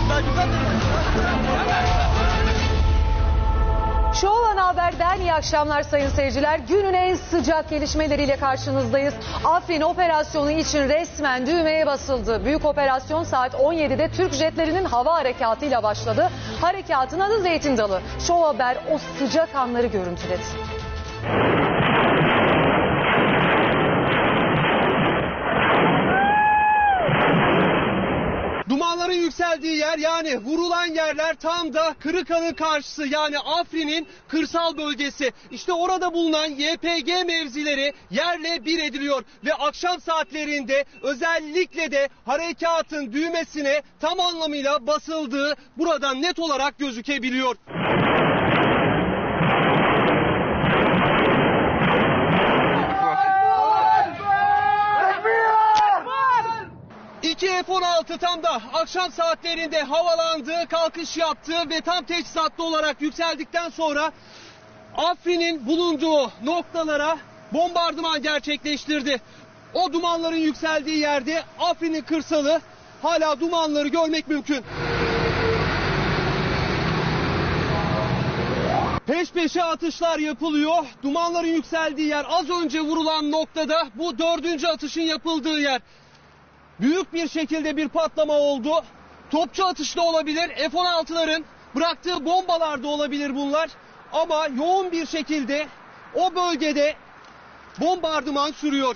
Show Ana Haber'den iyi akşamlar sayın seyirciler. Günün en sıcak gelişmeleriyle karşınızdayız. Afrin operasyonu için resmen düğmeye basıldı. Büyük operasyon saat 17'de Türk jetlerinin hava harekatıyla başladı. Harekatın adı Zeytin Dalı. Show Haber o sıcak anları görüntüledi. Dumanların yükseldiği yer, yani vurulan yerler tam da Kırıkan'ın karşısı, yani Afrin'in kırsal bölgesi. İşte orada bulunan YPG mevzileri yerle bir ediliyor ve akşam saatlerinde özellikle de harekatın düğmesine tam anlamıyla basıldığı buradan net olarak gözükebiliyor. İki F-16 tam da akşam saatlerinde havalandı, kalkış yaptı ve tam teçhizatlı olarak yükseldikten sonra Afrin'in bulunduğu noktalara bombardıman gerçekleştirdi. O dumanların yükseldiği yerde Afrin'in kırsalı, hala dumanları görmek mümkün. Peş peşe atışlar yapılıyor. Dumanların yükseldiği yer, az önce vurulan noktada bu 4. atışın yapıldığı yer. Büyük bir şekilde bir patlama oldu. Topçu atışlı olabilir, F-16'ların bıraktığı bombalar da olabilir bunlar. Ama yoğun bir şekilde o bölgede bombardıman sürüyor.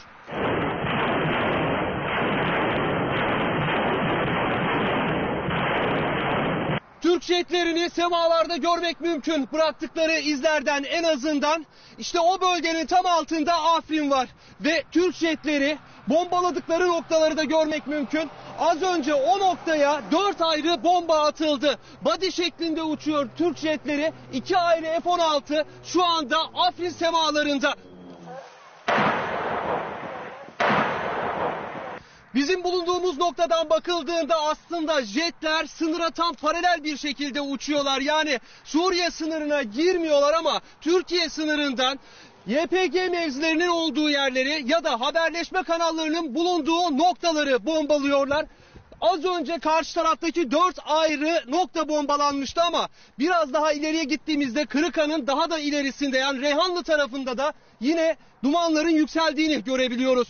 Türk jetlerini semalarda görmek mümkün, bıraktıkları izlerden en azından. İşte o bölgenin tam altında Afrin var ve Türk jetleri bombaladıkları noktaları da görmek mümkün. Az önce o noktaya 4 ayrı bomba atıldı. Body şeklinde uçuyor Türk jetleri. 2 ayrı F-16 şu anda Afrin semalarında. Bizim bulunduğumuz noktadan bakıldığında aslında jetler sınıra tam paralel bir şekilde uçuyorlar. Yani Suriye sınırına girmiyorlar ama Türkiye sınırından YPG mevzilerinin olduğu yerleri ya da haberleşme kanallarının bulunduğu noktaları bombalıyorlar. Az önce karşı taraftaki 4 ayrı nokta bombalanmıştı ama biraz daha ileriye gittiğimizde Kırıkan'ın daha da ilerisinde, yani Reyhanlı tarafında da yine dumanların yükseldiğini görebiliyoruz.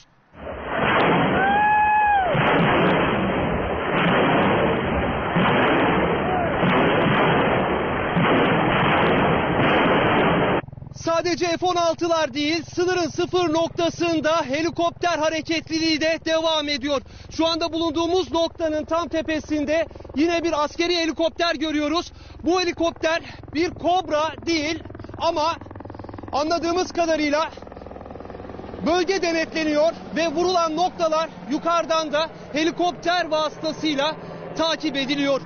Sadece F-16'lar değil, sınırın 0 noktasında helikopter hareketliliği de devam ediyor. Şu anda bulunduğumuz noktanın tam tepesinde yine bir askeri helikopter görüyoruz. Bu helikopter bir Kobra değil ama anladığımız kadarıyla bölge denetleniyor ve vurulan noktalar yukarıdan da helikopter vasıtasıyla takip ediliyor.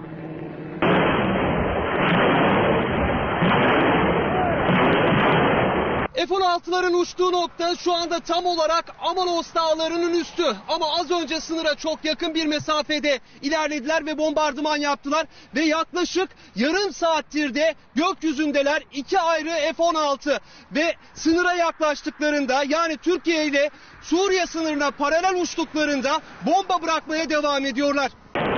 F-16'ların uçtuğu nokta şu anda tam olarak Amanos Dağları'nın üstü. Ama az önce sınıra çok yakın bir mesafede ilerlediler ve bombardıman yaptılar. Ve yaklaşık yarım saattir de gökyüzündeler, 2 ayrı F-16. Ve sınıra yaklaştıklarında, yani Türkiye ile Suriye sınırına paralel uçtuklarında bomba bırakmaya devam ediyorlar.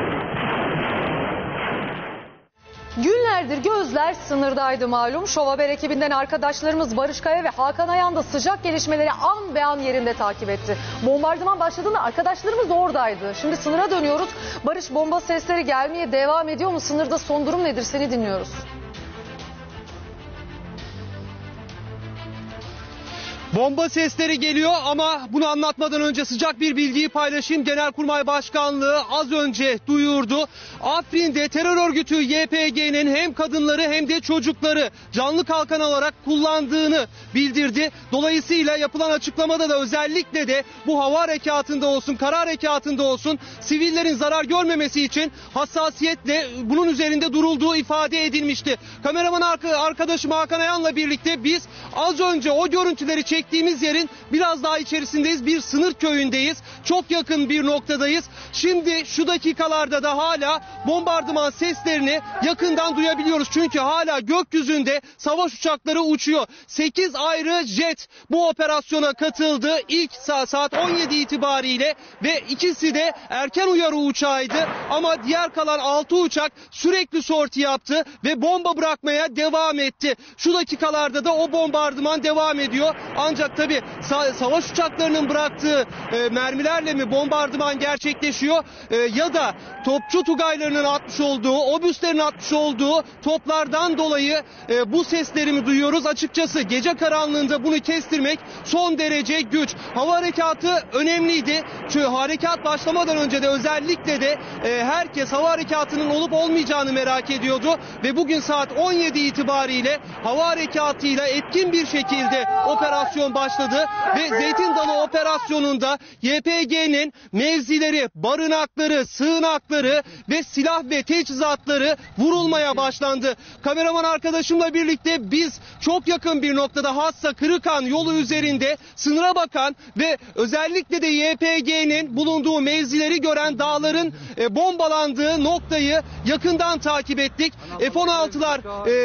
Günlerdir gözler sınırdaydı malum. Şov Haber ekibinden arkadaşlarımız Barış Kaya ve Hakan Ayan da sıcak gelişmeleri an be an yerinde takip etti. Bombardıman başladığında arkadaşlarımız oradaydı. Şimdi sınıra dönüyoruz. Barış, bomba sesleri gelmeye devam ediyor mu? Sınırda son durum nedir? Seni dinliyoruz. Bomba sesleri geliyor ama bunu anlatmadan önce sıcak bir bilgiyi paylaşayım. Genelkurmay Başkanlığı az önce duyurdu. Afrin'de terör örgütü YPG'nin hem kadınları hem de çocukları canlı kalkan olarak kullandığını bildirdi. Dolayısıyla yapılan açıklamada da özellikle de bu hava harekatında olsun, kara harekatında olsun sivillerin zarar görmemesi için hassasiyetle bunun üzerinde durulduğu ifade edilmişti. Kameraman arkadaşım Hakan Ayan'la birlikte biz az önce o görüntüleri çektik bahsettiğimiz yerin biraz daha içerisindeyiz. Bir sınır köyündeyiz. Çok yakın bir noktadayız. Şimdi şu dakikalarda da hala bombardıman seslerini yakından duyabiliyoruz. Çünkü hala gökyüzünde savaş uçakları uçuyor. 8 ayrı jet bu operasyona katıldı. İlk saat 17 itibariyle ve ikisi de erken uyarı uçağıydı. Ama diğer kalan 6 uçak sürekli sorti yaptı ve bomba bırakmaya devam etti. Şu dakikalarda da o bombardıman devam ediyor. Ancak tabii savaş uçaklarının bıraktığı mermilerle mi bombardıman gerçekleşiyor ya da topçu tugaylarının atmış olduğu, obüslerin atmış olduğu toplardan dolayı bu sesleri mi duyuyoruz? Açıkçası gece karanlığında bunu kestirmek son derece güç. Hava harekatı önemliydi. Çünkü harekat başlamadan önce de özellikle de herkes hava harekatının olup olmayacağını merak ediyordu ve bugün saat 17 itibariyle hava harekatıyla etkin bir şekilde operasyon başladı ve Zeytin Dalı operasyonunda YPG'nin mevzileri, barınakları, sığınakları ve silah ve teçhizatları vurulmaya başlandı. Kameraman arkadaşımla birlikte biz çok yakın bir noktada Hassa Kırıkan yolu üzerinde sınıra bakan ve özellikle de YPG'nin bulunduğu mevzileri gören dağların bombalandığı noktayı yakından takip ettik. F-16'lar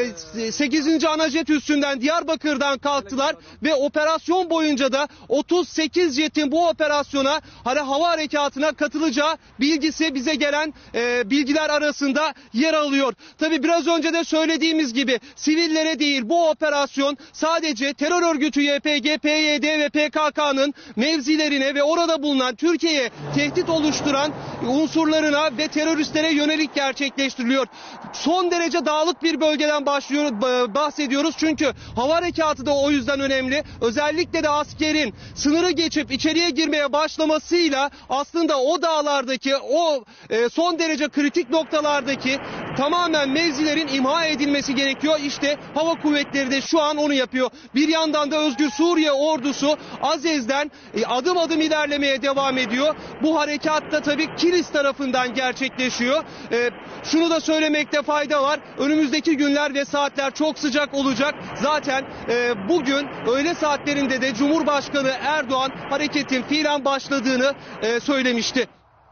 8. Anajet üssünden Diyarbakır'dan kalktılar ve operasyon boyunca da 38 jetin bu operasyona hava harekatına katılacağı bilgisi bize gelen bilgiler arasında yer alıyor. Tabii biraz önce de söylediğimiz gibi sivillere değil bu operasyon sadece terör örgütü YPG, PYD ve PKK'nın mevzilerine ve orada bulunan Türkiye'ye tehdit oluşturan unsurlarına ve teröristlere yönelik gerçekleştiriliyor. Son derece dağlık bir bölgeden bahsediyoruz çünkü hava harekatı da o yüzden önemli. Özellikle de askerin sınırı geçip içeriye girmeye başlamasıyla aslında o dağlardaki o son derece kritik noktalardaki tamamen mevzilerin imha edilmesi gerekiyor. İşte hava kuvvetleri de şu an onu yapıyor. Bir yandan da Özgür Suriye ordusu Azez'den adım adım ilerlemeye devam ediyor. Bu harekat da tabii Kilis tarafından gerçekleşiyor. Şunu da söylemekte fayda var. Önümüzdeki günler ve saatler çok sıcak olacak. Zaten bugün öğle saatlerinde de Cumhurbaşkanı Erdoğan hareketin fiilen başladığını söylemişti.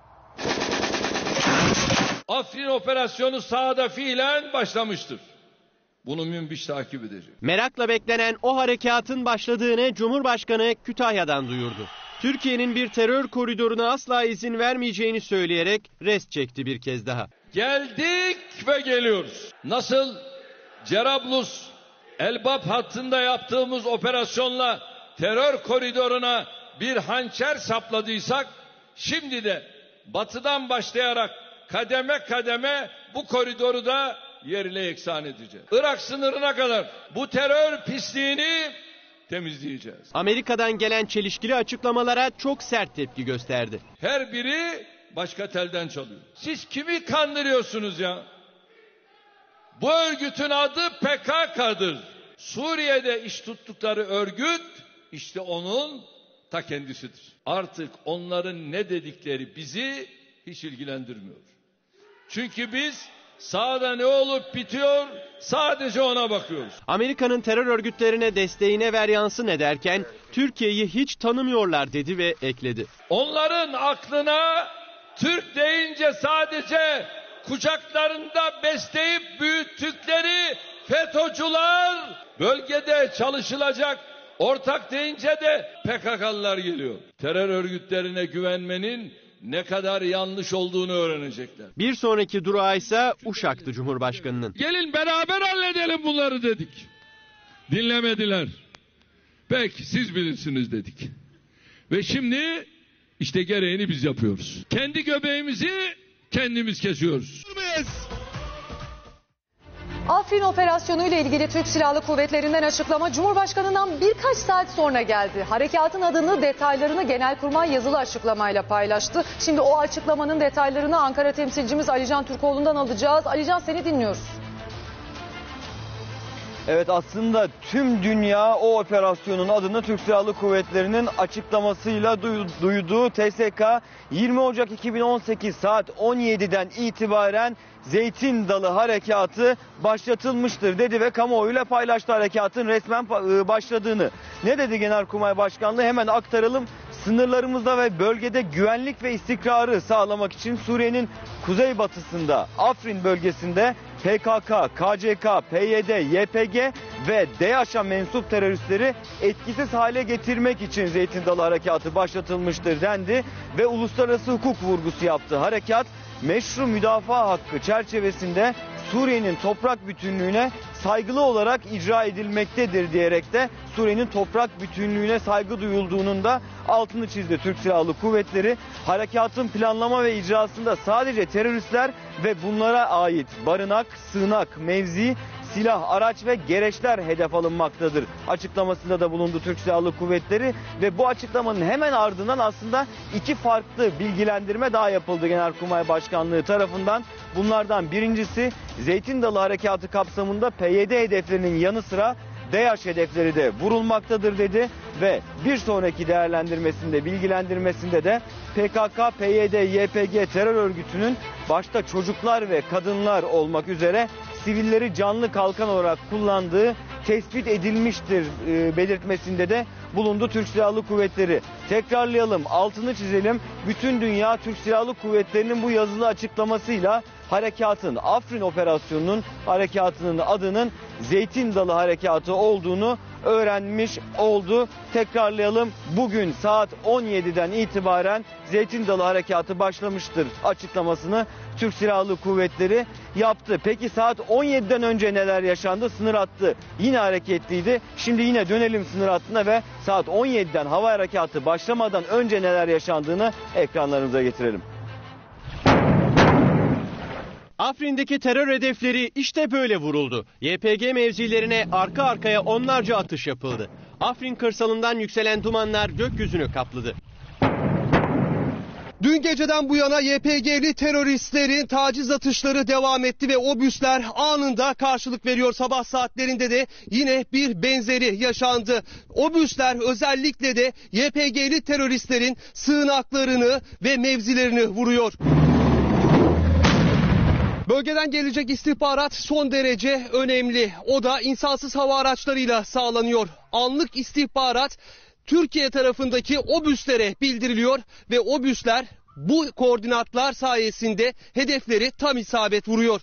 Afrin operasyonu sahada fiilen başlamıştır. Bunu münbiş takip edeceğiz. Merakla beklenen o harekatın başladığını Cumhurbaşkanı Kütahya'dan duyurdu. Türkiye'nin bir terör koridoruna asla izin vermeyeceğini söyleyerek rest çekti bir kez daha. Geldik ve geliyoruz. Nasıl Cerablus, Elbap hattında yaptığımız operasyonla terör koridoruna bir hançer sapladıysak, şimdi de batıdan başlayarak kademe kademe bu koridoru da yerle yeksan edeceğiz. Irak sınırına kadar bu terör pisliğini temizleyeceğiz. Amerika'dan gelen çelişkili açıklamalara çok sert tepki gösterdi. Her biri başka telden çalıyor. Siz kimi kandırıyorsunuz ya? Bu örgütün adı PKK'dır. Suriye'de iş tuttukları örgüt işte onun ta kendisidir. Artık onların ne dedikleri bizi hiç ilgilendirmiyor. Çünkü biz sahada ne olup bitiyor sadece ona bakıyoruz. Amerika'nın terör örgütlerine desteğine ver yansın ederken Türkiye'yi hiç tanımıyorlar dedi ve ekledi. Onların aklına Türk deyince sadece kucaklarında besleyip büyüttükleri FETÖ'cüler, bölgede çalışılacak ortak deyince de PKK'lılar geliyor. Terör örgütlerine güvenmenin ne kadar yanlış olduğunu öğrenecekler. Bir sonraki durağı ise Uşak'tı Cumhurbaşkanı'nın. Gelin beraber halledelim bunları dedik. Dinlemediler. Peki siz bilirsiniz dedik. Ve şimdi işte gereğini biz yapıyoruz. Kendi göbeğimizi kendimiz kesiyoruz. Afrin operasyonu ile ilgili Türk Silahlı Kuvvetleri'nden açıklama Cumhurbaşkanı'ndan birkaç saat sonra geldi. Harekatın adını, detaylarını Genelkurmay yazılı açıklamayla paylaştı. Şimdi o açıklamanın detaylarını Ankara temsilcimiz Alican Türkoğlu'ndan alacağız. Alican, seni dinliyoruz. Evet, aslında tüm dünya o operasyonun adını Türk Silahlı Kuvvetleri'nin açıklamasıyla duyduğu TSK 20 Ocak 2018 saat 17'den itibaren Zeytin Dalı Harekatı başlatılmıştır dedi ve kamuoyuyla paylaştı harekatın resmen başladığını. Ne dedi Genelkurmay Başkanlığı? Hemen aktaralım. Sınırlarımızda ve bölgede güvenlik ve istikrarı sağlamak için Suriye'nin kuzeybatısında Afrin bölgesinde PKK, KCK, PYD, YPG ve DAEŞ'a mensup teröristleri etkisiz hale getirmek için Zeytin Dalı Harekatı başlatılmıştır dendi ve uluslararası hukuk vurgusu yaptı. Harekat meşru müdafaa hakkı çerçevesinde Suriye'nin toprak bütünlüğüne saygılı olarak icra edilmektedir diyerek de Suriye'nin toprak bütünlüğüne saygı duyulduğunun da altını çizdi Türk Silahlı Kuvvetleri. Harekatın planlama ve icrasında sadece teröristler ve bunlara ait barınak, sığınak, mevzi, silah, araç ve gereçler hedef alınmaktadır açıklamasında da bulundu Türk Silahlı Kuvvetleri ve bu açıklamanın hemen ardından aslında iki farklı bilgilendirme daha yapıldı Genelkurmay Başkanlığı tarafından. Bunlardan birincisi Zeytin Dalı Harekatı kapsamında PYD hedeflerinin yanı sıra DAEŞ hedefleri de vurulmaktadır dedi ve bir sonraki değerlendirmesinde, bilgilendirmesinde de PKK, PYD, YPG terör örgütünün başta çocuklar ve kadınlar olmak üzere sivilleri canlı kalkan olarak kullandığı tespit edilmiştir belirtmesinde de bulundu Türk Silahlı Kuvvetleri. Tekrarlayalım, altını çizelim. Bütün dünya Türk Silahlı Kuvvetleri'nin bu yazılı açıklamasıyla harekatın, Afrin operasyonunun harekatının adının Zeytin Dalı Harekatı olduğunu öğrenmiş oldu. Tekrarlayalım, bugün saat 17'den itibaren Zeytin Dalı Harekatı başlamıştır açıklamasını Türk Silahlı Kuvvetleri yaptı. Peki saat 17'den önce neler yaşandı? Sınır hattı yine hareketliydi. Şimdi yine dönelim sınır hattına ve saat 17'den hava harekatı başlamadan önce neler yaşandığını ekranlarımıza getirelim. Afrin'deki terör hedefleri işte böyle vuruldu. YPG mevzilerine arka arkaya onlarca atış yapıldı. Afrin kırsalından yükselen dumanlar gökyüzünü kapladı. Dün geceden bu yana YPG'li teröristlerin taciz atışları devam etti ve obüsler anında karşılık veriyor. Sabah saatlerinde de yine bir benzeri yaşandı. Obüsler özellikle de YPG'li teröristlerin sığınaklarını ve mevzilerini vuruyor. Bölgeden gelecek istihbarat son derece önemli. O da insansız hava araçlarıyla sağlanıyor. Anlık istihbarat Türkiye tarafındaki obüslere bildiriliyor ve obüsler bu koordinatlar sayesinde hedefleri tam isabet vuruyor.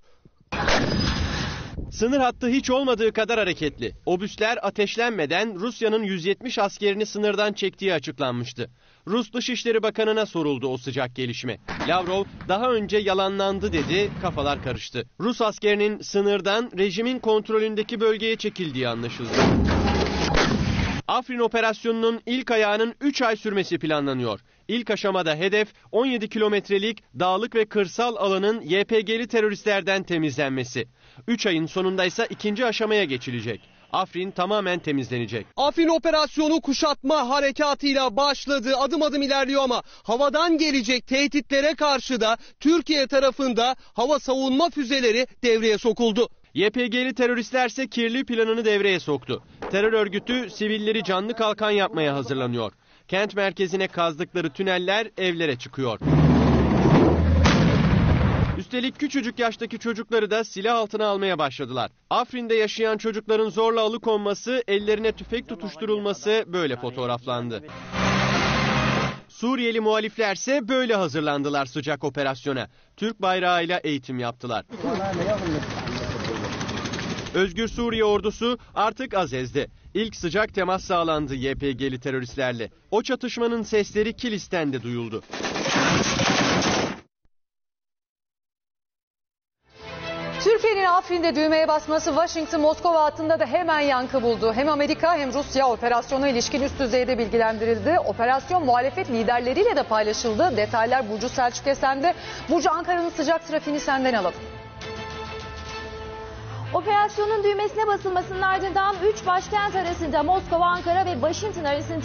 Sınır hattı hiç olmadığı kadar hareketli. Obüsler ateşlenmeden Rusya'nın 170 askerini sınırdan çektiği açıklanmıştı. Rus Dışişleri Bakanı'na soruldu o sıcak gelişme. Lavrov daha önce yalanlandı dedi, kafalar karıştı. Rus askerinin sınırdan rejimin kontrolündeki bölgeye çekildiği anlaşıldı. Afrin operasyonunun ilk ayağının 3 ay sürmesi planlanıyor. İlk aşamada hedef 17 kilometrelik dağlık ve kırsal alanın YPG'li teröristlerden temizlenmesi. 3 ayın sonunda ise ikinci aşamaya geçilecek. Afrin tamamen temizlenecek. Afrin operasyonu kuşatma harekatıyla başladı. Adım adım ilerliyor ama havadan gelecek tehditlere karşı da Türkiye tarafında hava savunma füzeleri devreye sokuldu. YPG'li teröristlerse kirli planını devreye soktu. Terör örgütü sivilleri canlı kalkan yapmaya hazırlanıyor. Kent merkezine kazdıkları tüneller evlere çıkıyor. Üstelik küçücük yaştaki çocukları da silah altına almaya başladılar. Afrin'de yaşayan çocukların zorla alıkonması, ellerine tüfek tutuşturulması böyle fotoğraflandı. Suriyeli muhaliflerse böyle hazırlandılar sıcak operasyona. Türk bayrağıyla eğitim yaptılar. Özgür Suriye ordusu artık Azez'de. İlk sıcak temas sağlandı YPG'li teröristlerle. O çatışmanın sesleri Kilis'ten de duyuldu. Türkiye'nin Afrin'de düğmeye basması Washington-Moskova hattında da hemen yankı buldu. Hem Amerika hem Rusya operasyona ilişkin üst düzeyde bilgilendirildi. Operasyon muhalefet liderleriyle de paylaşıldı. Detaylar Burcu Selçuk Esen'de. Burcu, Ankara'nın sıcak trafiğini senden alalım. Operasyonun düğmesine basılmasının ardından 3 başkent arasında Moskova, Ankara ve Washington arasında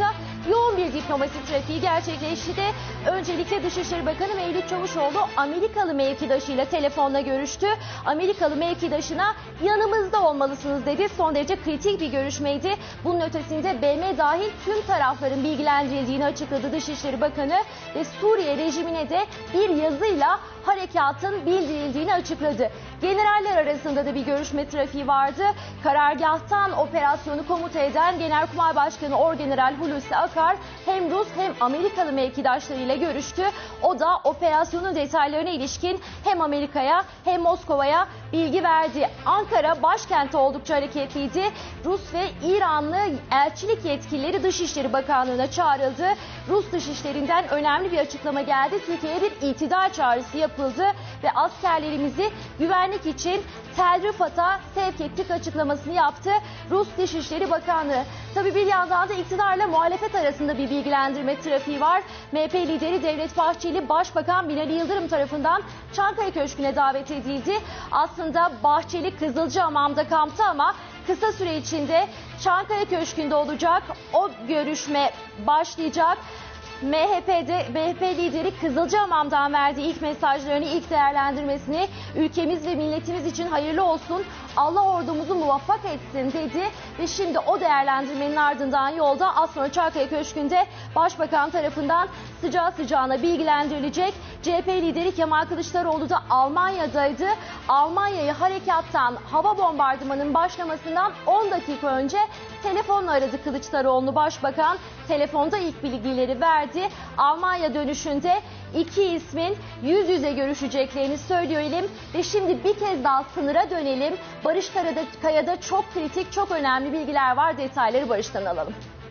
yoğun bir diplomasi trafiği gerçekleşti de öncelikle Dışişleri Bakanı Mevlüt Çavuşoğlu Amerikalı mevkidaşıyla telefonla görüştü. Amerikalı mevkidaşına yanımızda olmalısınız dedi. Son derece kritik bir görüşmeydi. Bunun ötesinde BM dahil tüm tarafların bilgilendirildiğini açıkladı Dışişleri Bakanı ve Suriye rejimine de bir yazıyla harekatın bildirildiğini açıkladı. Generaller arasında da bir görüşme trafiği vardı. Karargahtan operasyonu komuta eden Genelkurmay Başkanı Orgeneral Hulusi Akar hem Rus hem Amerikalı mevkidaşlarıyla görüştü. O da operasyonun detaylarına ilişkin hem Amerika'ya hem Moskova'ya bilgi verdi. Ankara başkenti oldukça hareketliydi. Rus ve İranlı elçilik yetkilileri Dışişleri Bakanlığı'na çağrıldı. Rus Dışişleri'nden önemli bir açıklama geldi. Türkiye'ye bir itidal çağrısı yapıldı ve askerlerimizi güvenlik için Tel Rifat'a sevk ettik açıklamasını yaptı Rus Dışişleri Bakanlığı. Tabii bir yandan da iktidarla muhalefet arasında bir bilgilendirme trafiği var. MHP lideri Devlet Bahçeli, Başbakan Binali Yıldırım tarafından Çankaya Köşkü'ne davet edildi. Aslında Bahçeli Kızılcahamam'da kamptı ama kısa süre içinde Çankaya Köşkü'nde olacak. O görüşme başlayacak. MHP lideri Kızılcahamam'dan verdiği ilk mesajlarını, ilk değerlendirmesini ülkemiz ve milletimiz için hayırlı olsun, Allah ordumuzu muvaffak etsin dedi ve şimdi o değerlendirmenin ardından yolda az sonra Çankaya Köşkü'nde Başbakan tarafından sıcağı sıcağına bilgilendirilecek. CHP lideri Kemal Kılıçdaroğlu da Almanya'daydı. Almanya'yı harekattan hava bombardımanının başlamasından 10 dakika önce telefonla aradı Kılıçdaroğlu'nu Başbakan. Telefonda ilk bilgileri verdi. Almanya dönüşünde iki ismin yüz yüze görüşeceklerini söyleyelim ve şimdi bir kez daha sınıra dönelim. Barış Kaya'da çok kritik, çok önemli bilgiler var. Detayları Barış'tan alalım.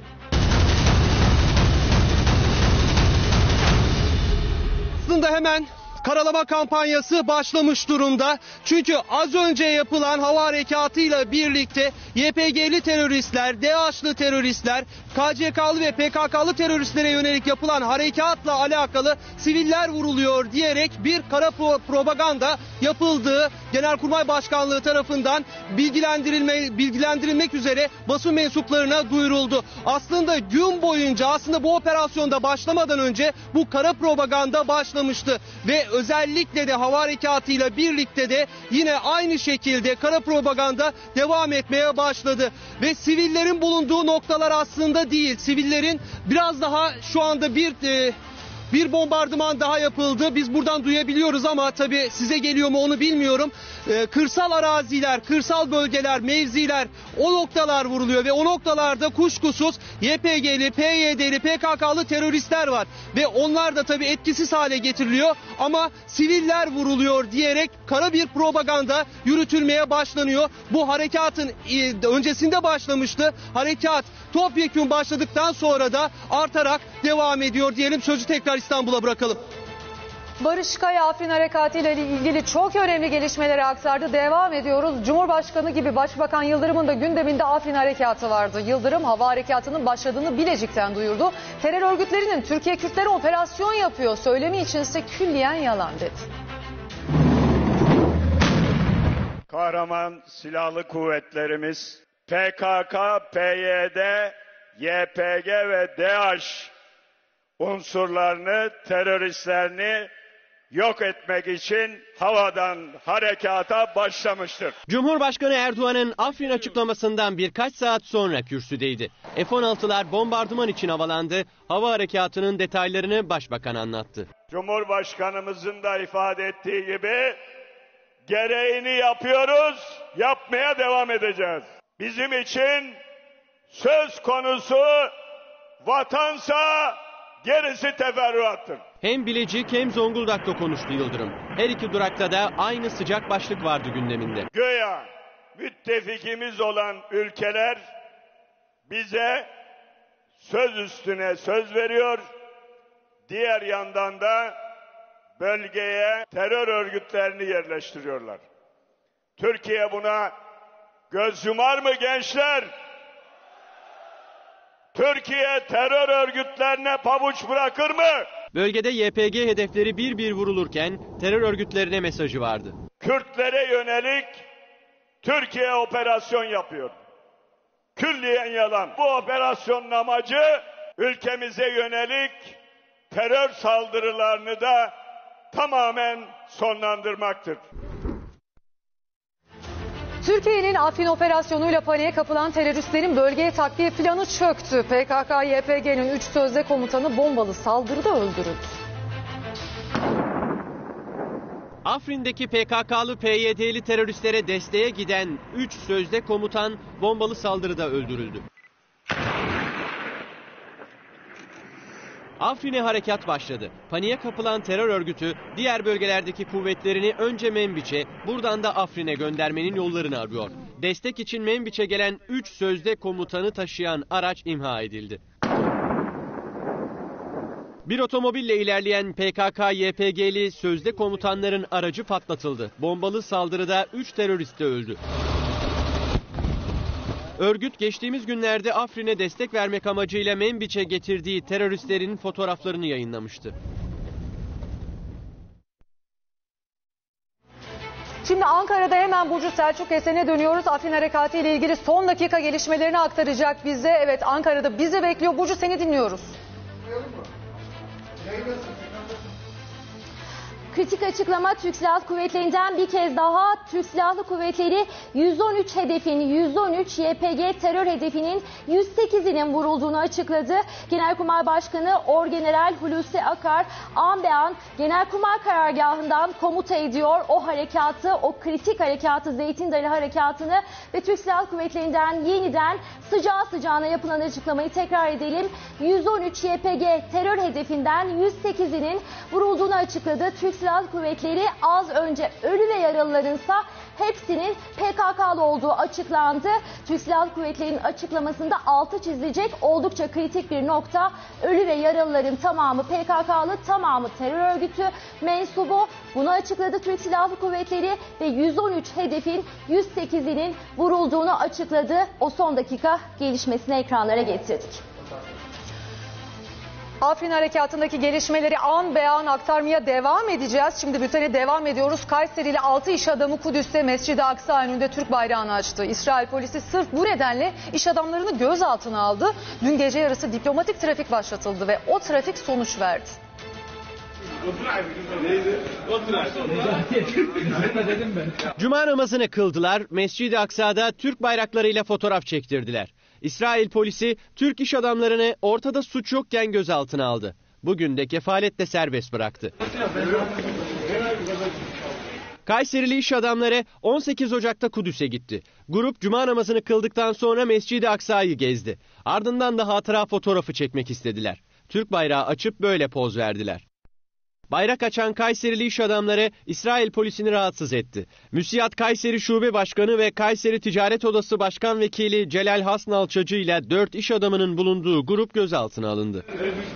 Aslında hemen karalama kampanyası başlamış durumda. Çünkü az önce yapılan hava harekatıyla birlikte YPG'li teröristler, DAEŞ'lı teröristler, KCK'lı ve PKK'lı teröristlere yönelik yapılan harekatla alakalı siviller vuruluyor diyerek bir kara propaganda yapıldığı Genelkurmay Başkanlığı tarafından bilgilendirilmek üzere basın mensuplarına duyuruldu. Aslında gün boyunca bu operasyonda başlamadan önce bu kara propaganda başlamıştı ve özellikle de hava harekatıyla birlikte de yine aynı şekilde kara propaganda devam etmeye başladı. Ve sivillerin bulunduğu noktalar aslında değil. Sivillerin biraz daha şu anda bir bombardıman daha yapıldı. Biz buradan duyabiliyoruz ama tabii size geliyor mu onu bilmiyorum. Kırsal araziler, kırsal bölgeler, mevziler, o noktalar vuruluyor ve o noktalarda kuşkusuz YPG'li, PYD'li, PKK'lı teröristler var. Ve onlar da tabii etkisiz hale getiriliyor ama siviller vuruluyor diyerek kara bir propaganda yürütülmeye başlanıyor. Bu harekatın öncesinde başlamıştı. Harekat topyekun başladıktan sonra da artarak devam ediyor diyelim. Sözü tekrar İstanbul'a bırakalım. Barış Kaya Afrin Harekatı ile ilgili çok önemli gelişmeleri aktardı. Devam ediyoruz. Cumhurbaşkanı gibi Başbakan Yıldırım'ın da gündeminde Afrin Harekatı vardı. Yıldırım hava harekatının başladığını Bilecik'ten duyurdu. Terör örgütlerinin Türkiye Kürtlere operasyon yapıyor söylemi içinse külliyen yalan dedi. Kahraman silahlı kuvvetlerimiz PKK, PYD, YPG ve DAEŞ unsurlarını, teröristlerini yok etmek için havadan harekata başlamıştır. Cumhurbaşkanı Erdoğan'ın Afrin açıklamasından birkaç saat sonra kürsüdeydi. F-16'lar bombardıman için havalandı. Hava harekatının detaylarını başbakan anlattı. Cumhurbaşkanımızın da ifade ettiği gibi gereğini yapıyoruz, yapmaya devam edeceğiz. Bizim için söz konusu vatansa gerisi teferruattır. Hem Bilecik hem Zonguldak'ta konuştu Yıldırım. Her iki durakta da aynı sıcak başlık vardı gündeminde. Güya müttefikimiz olan ülkeler bize söz üstüne söz veriyor. Diğer yandan da bölgeye terör örgütlerini yerleştiriyorlar. Türkiye buna göz yumar mı gençler? Türkiye terör örgütlerine pabuç bırakır mı? Bölgede YPG hedefleri bir bir vurulurken terör örgütlerine mesajı vardı. Kürtlere yönelik Türkiye operasyon yapıyor. Külliyen yalan. Bu operasyonun amacı ülkemize yönelik terör saldırılarını da tamamen sonlandırmaktır. Türkiye'nin Afrin operasyonuyla paniğe kapılan teröristlerin bölgeye takviye planı çöktü. PKK-YPG'nin 3 sözde komutanı bombalı saldırıda öldürüldü. Afrin'deki PKK'lı PYD'li teröristlere desteğe giden 3 sözde komutan bombalı saldırıda öldürüldü. Afrin'e harekat başladı. Paniğe kapılan terör örgütü diğer bölgelerdeki kuvvetlerini önce Menbiç'e, buradan da Afrin'e göndermenin yollarını arıyor. Destek için Menbiç'e gelen 3 sözde komutanı taşıyan araç imha edildi. Bir otomobille ilerleyen PKK-YPG'li sözde komutanların aracı patlatıldı. Bombalı saldırıda 3 terörist de öldü. Örgüt geçtiğimiz günlerde Afrin'e destek vermek amacıyla Menbiç'e getirdiği teröristlerin fotoğraflarını yayınlamıştı. Şimdi Ankara'da hemen Burcu Selçuk Esen'e dönüyoruz. Afrin Harekatı ile ilgili son dakika gelişmelerini aktaracak bize. Evet, Ankara'da bizi bekliyor. Burcu, seni dinliyoruz. Kritik açıklama Türk Silahlı Kuvvetleri'nden bir kez daha. Türk Silahlı Kuvvetleri 113 hedefin, 113 YPG terör hedefinin 108'inin vurulduğunu açıkladı. Genelkurmay Başkanı Orgeneral Hulusi Akar an be an Genelkurmay Karargahı'ndan komuta ediyor o harekatı, o kritik harekatı, Zeytin Dalı harekatını ve Türk Silahlı Kuvvetleri'nden yeniden sıcağı sıcağına yapılan açıklamayı tekrar edelim. 113 YPG terör hedefinden 108'inin vurulduğunu açıkladı. Türk Silahlı Kuvvetleri az önce ölü ve yaralılarınsa hepsinin PKK'lı olduğu açıklandı. Türk Silahlı Kuvvetleri'nin açıklamasında altı çizilecek oldukça kritik bir nokta. Ölü ve yaralıların tamamı PKK'lı, tamamı terör örgütü mensubu. Bunu açıkladı Türk Silahlı Kuvvetleri ve 113 hedefin 108'inin vurulduğunu açıkladı. O son dakika gelişmesini ekranlara getirdik. Afrin Harekatı'ndaki gelişmeleri an be an aktarmaya devam edeceğiz. Şimdi bültene devam ediyoruz. Kayserili 6 iş adamı Kudüs'te Mescid-i Aksa önünde Türk bayrağını açtı. İsrail polisi sırf bu nedenle iş adamlarını gözaltına aldı. Dün gece yarısı diplomatik trafik başlatıldı ve o trafik sonuç verdi. Cuma namazını kıldılar, Mescid-i Aksa'da Türk bayraklarıyla fotoğraf çektirdiler. İsrail polisi Türk iş adamlarını ortada suç yokken gözaltına aldı. Bugün de kefaletle serbest bıraktı. Kayserili iş adamları 18 Ocak'ta Kudüs'e gitti. Grup cuma namazını kıldıktan sonra Mescid-i Aksa'yı gezdi. Ardından da hatıra fotoğrafı çekmek istediler. Türk bayrağı açıp böyle poz verdiler. Bayrak açan Kayserili iş adamları İsrail polisini rahatsız etti. MÜSİAD Kayseri Şube Başkanı ve Kayseri Ticaret Odası Başkan Vekili Celal Hasnalçacı ile 4 iş adamının bulunduğu grup gözaltına alındı.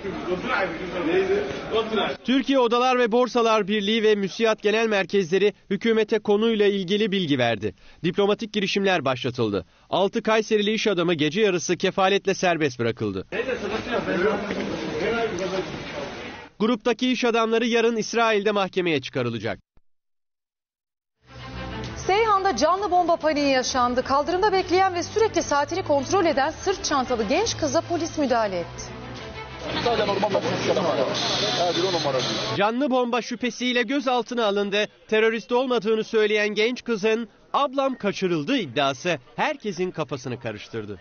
Türkiye Odalar ve Borsalar Birliği ve MÜSİAD Genel Merkezleri hükümete konuyla ilgili bilgi verdi. Diplomatik girişimler başlatıldı. 6 Kayserili iş adamı gece yarısı kefaletle serbest bırakıldı. Gruptaki iş adamları yarın İsrail'de mahkemeye çıkarılacak. Seyhan'da canlı bomba paniği yaşandı. Kaldırımda bekleyen ve sürekli saatini kontrol eden sırt çantalı genç kıza polis müdahale etti. Canlı bomba şüphesiyle gözaltına alındı. Terörist olmadığını söyleyen genç kızın ablam kaçırıldı iddiası herkesin kafasını karıştırdı.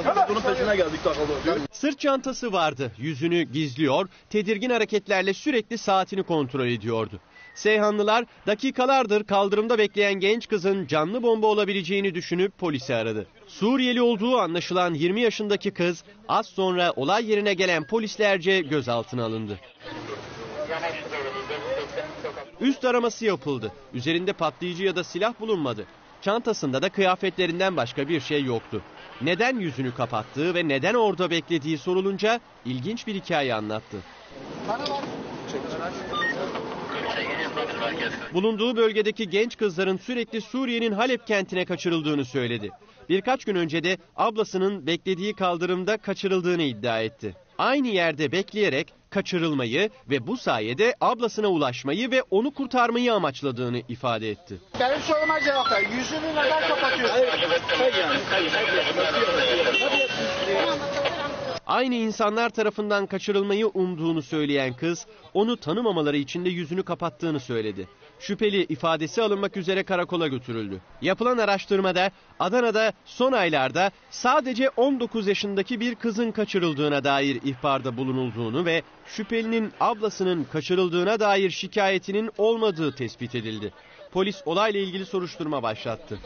Sırt çantası vardı. Yüzünü gizliyor, tedirgin hareketlerle sürekli saatini kontrol ediyordu. Seyhanlılar dakikalardır kaldırımda bekleyen genç kızın canlı bomba olabileceğini düşünüp polisi aradı. Suriyeli olduğu anlaşılan 20 yaşındaki kız az sonra olay yerine gelen polislerce gözaltına alındı. Üst araması yapıldı. Üzerinde patlayıcı ya da silah bulunmadı. Çantasında da kıyafetlerinden başka bir şey yoktu. Neden yüzünü kapattığı ve neden orada beklediği sorulunca ilginç bir hikaye anlattı. Bulunduğu bölgedeki genç kızların sürekli Suriye'nin Halep kentine kaçırıldığını söyledi. Birkaç gün önce de ablasının beklediği kaldırımda kaçırıldığını iddia etti. Aynı yerde bekleyerek kaçırılmayı ve bu sayede ablasına ulaşmayı ve onu kurtarmayı amaçladığını ifade etti. Benim soruma cevap ver. Yüzünü neden kapatıyorsun? Aynı insanlar tarafından kaçırılmayı umduğunu söyleyen kız, onu tanımamaları için de yüzünü kapattığını söyledi. Şüpheli ifadesi alınmak üzere karakola götürüldü. Yapılan araştırmada Adana'da son aylarda sadece 19 yaşındaki bir kızın kaçırıldığına dair ihbarda bulunulduğunu ve şüphelinin ablasının kaçırıldığına dair şikayetinin olmadığı tespit edildi. Polis olayla ilgili soruşturma başlattı.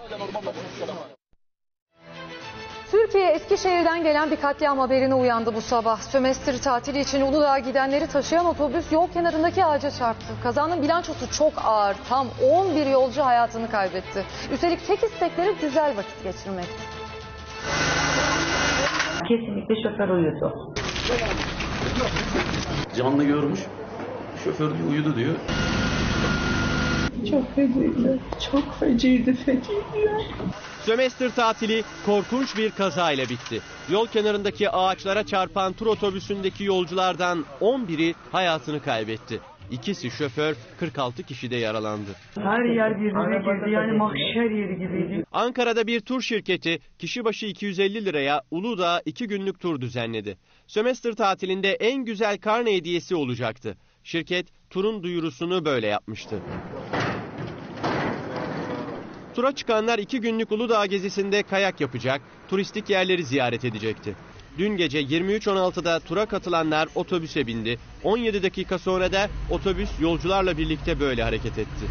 Türkiye Eskişehir'den gelen bir katliam haberine uyandı bu sabah. Sömestr tatili için Uludağ'a gidenleri taşıyan otobüs yol kenarındaki ağaca çarptı. Kazanın bilançosu çok ağır. Tam 11 yolcu hayatını kaybetti. Üstelik tek istekleri güzel vakit geçirmekti. Kesinlikle şoför uyudu. Canlı görmüş, şoför uyudu diyor. Çok feciydi, çok feciydi ya. Sömestr tatili korkunç bir kazayla bitti. Yol kenarındaki ağaçlara çarpan tur otobüsündeki yolculardan 11'i hayatını kaybetti. İkisi şoför, 46 kişi de yaralandı. Her yer birbirine girdi, yani mahşer yeri gibiydi. Ankara'da bir tur şirketi kişi başı 250 liraya Uludağ'a 2 günlük tur düzenledi. Sömestr tatilinde en güzel karne hediyesi olacaktı. Şirket turun duyurusunu böyle yapmıştı. Tura çıkanlar 2 günlük Uludağ gezisinde kayak yapacak, turistik yerleri ziyaret edecekti. Dün gece 23.16'da tura katılanlar otobüse bindi. 17 dakika sonra da otobüs yolcularla birlikte böyle hareket etti.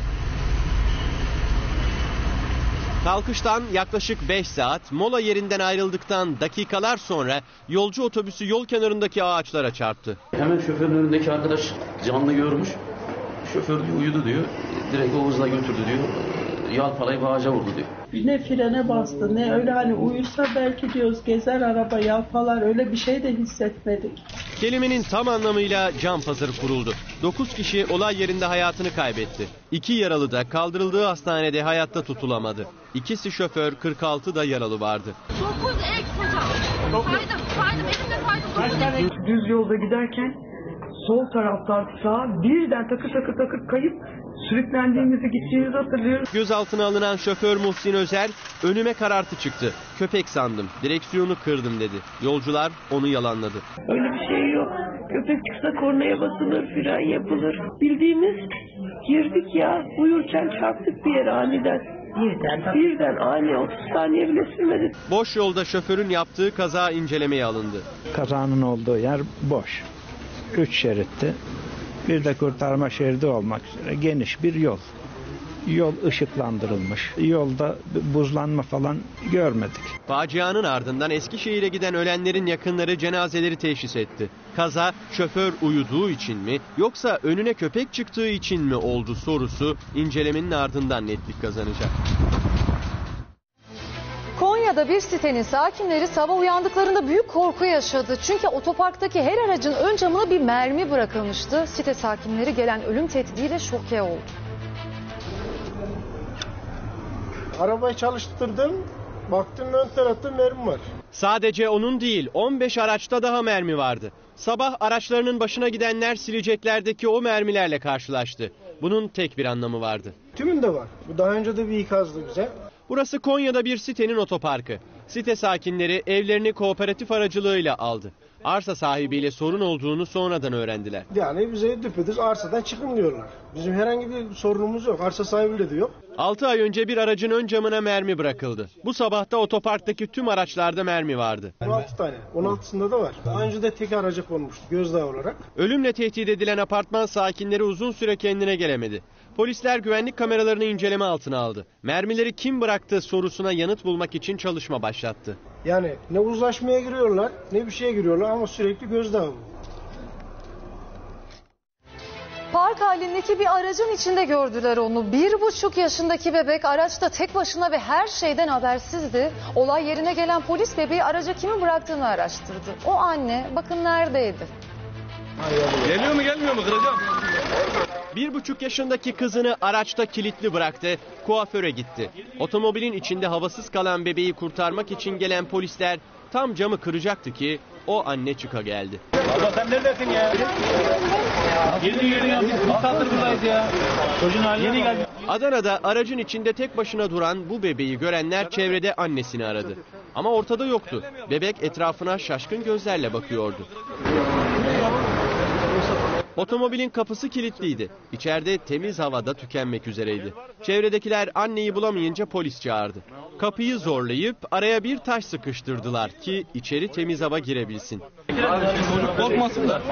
Kalkıştan yaklaşık 5 saat, mola yerinden ayrıldıktan dakikalar sonra yolcu otobüsü yol kenarındaki ağaçlara çarptı. Hemen şoförün önündeki arkadaş canlı görmüş, şoför uyudu diyor, direkt o hızla götürdü diyor. Yalpalayıp ağaca vurdu diyor. Ne frene bastı, ne öyle hani uyusa belki diyoruz gezer araba yalpalar, öyle bir şey de hissetmedik. Kelimenin tam anlamıyla can pazarı kuruldu. 9 kişi olay yerinde hayatını kaybetti. 2 yaralı da kaldırıldığı hastanede hayatta tutulamadı. İkisi şoför, 46 da yaralı vardı. 9 ek hocam. Saydım elimde saydım. Düz yolda giderken sol taraftan sağa birden takır kayıp sürüklendiğimizi, gittiğimizi hatırlıyoruz. Gözaltına alınan şoför Muhsin Özer, önüme karartı çıktı. Köpek sandım, direksiyonu kırdım dedi. Yolcular onu yalanladı. Öyle bir şey yok. Köpek çıksa kornaya basılır, fren yapılır. Bildiğimiz girdik ya, uyurken çarptık bir yere aniden. Birden ani 30 saniye bile sürmedi. Boş yolda şoförün yaptığı kaza incelemeye alındı. Kazanın olduğu yer boş. 3 şeritti. Bir de kurtarma şeridi olmak üzere geniş bir yol. Yol ışıklandırılmış. Yolda buzlanma falan görmedik. Facianın ardından Eskişehir'e giden ölenlerin yakınları cenazeleri teşhis etti. Kaza şoför uyuduğu için mi yoksa önüne köpek çıktığı için mi oldu sorusu incelemenin ardından netlik kazanacak. Konya'da bir sitenin sakinleri sabah uyandıklarında büyük korku yaşadı. Çünkü otoparktaki her aracın ön camına bir mermi bırakılmıştı. Site sakinleri gelen ölüm tehdidiyle şoke oldu. Arabayı çalıştırdım, baktım ön tarafta mermi var. Sadece onun değil, 15 araçta daha mermi vardı. Sabah araçlarının başına gidenler sileceklerdeki o mermilerle karşılaştı. Bunun tek bir anlamı vardı. Tümünde var. Bu daha önce de bir ikazdı bize. Burası Konya'da bir sitenin otoparkı. Site sakinleri evlerini kooperatif aracılığıyla aldı. Arsa sahibiyle sorun olduğunu sonradan öğrendiler. Yani bize düpedüz arsadan çıkın diyorlar. Bizim herhangi bir sorunumuz yok. Arsa sahibiyle de yok. 6 ay önce bir aracın ön camına mermi bırakıldı. Bu sabah da otoparktaki tüm araçlarda mermi vardı. 16 tane. 16'sında da var. Daha önce de tek araca konmuştu gözdağı olarak. Ölümle tehdit edilen apartman sakinleri uzun süre kendine gelemedi. Polisler güvenlik kameralarını inceleme altına aldı. Mermileri kim bıraktı sorusuna yanıt bulmak için çalışma başlattı. Yani ne uzlaşmaya giriyorlar ne bir şeye giriyorlar ama sürekli gözdağı bu. Park halindeki bir aracın içinde gördüler onu. 1,5 yaşındaki bebek araçta tek başına ve her şeyden habersizdi. Olay yerine gelen polis bebeği araca kimin bıraktığını araştırdı. O anne bakın neredeydi? Geliyor mu gelmiyor mu kıracağım? 1,5 yaşındaki kızını araçta kilitli bıraktı, kuaföre gitti. Otomobilin içinde havasız kalan bebeği kurtarmak için gelen polisler tam camı kıracaktı ki o anne çıka geldi. Baba sen neredesin ya? Yeni geldik. Bir saattir buradayız ya. Çocuğun haline yeni geldik. Adana'da aracın içinde tek başına duran bu bebeği görenler çevrede annesini aradı. Ama ortada yoktu. Bebek etrafına şaşkın gözlerle bakıyordu. Otomobilin kapısı kilitliydi. İçeride temiz havada tükenmek üzereydi. Çevredekiler anneyi bulamayınca polis çağırdı. Kapıyı zorlayıp araya bir taş sıkıştırdılar ki içeri temiz hava girebilsin. Korkmasınlar.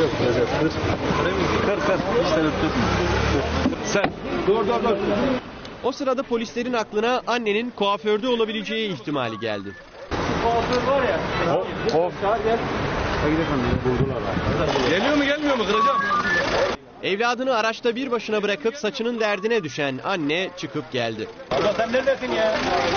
Sen dur. O sırada polislerin aklına annenin kuaförde olabileceği ihtimali geldi. Kuaför var ya. Hop. Gel. Geliyor mu gelmiyor mu kıracağım. Evladını araçta bir başına bırakıp saçının derdine düşen anne çıkıp geldi. Abla sen neredesin ya?